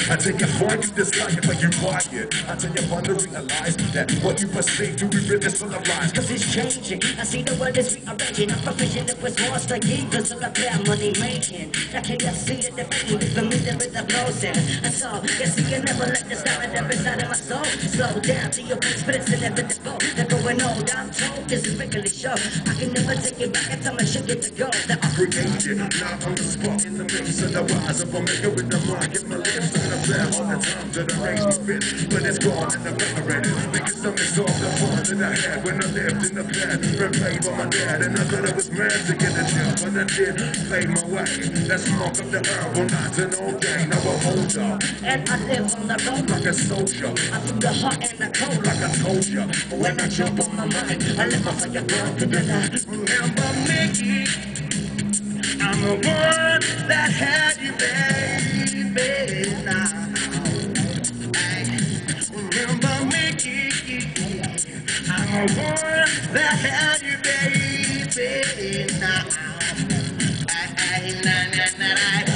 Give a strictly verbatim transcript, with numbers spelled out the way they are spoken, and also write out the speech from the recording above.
I tell you, boy, you dislike it, but you quiet. I tell you, fun to realize that what you perceive to be real is full of lies. Cause it's changing. I see the world is rearranging. I'm proficient it was more studying. Cause all I play I'm money making. I can't just see it, the pain. For me, there is a process. And so, you see, you never let the sound of every side of my soul slow down to your face, but it's inevitable. They're going old, I'm told this is regularly show. I can never take it back until my shit get to go. That I created, not on the spot in the mix of the rise of a maker with the mic in my lips. I'm gonna play all the time to the range my fit, but it's gone in the memory. Making something soft, the fun that I had when I lived in the past. Replayed by my dad, and I thought I was mad to get a tip, but I did play my way. Let's smoke up the herb, well, not an old day. Now I'm older, and I live on the road like a soldier. I feel the heart and the cold, like I told ya. When I jump on my mind, I let my fire burn to the light. Remember me, I'm the one that had you, baby. Now, I remember me, I'm the one that had you, baby. Now, I, I, na, na, na, na.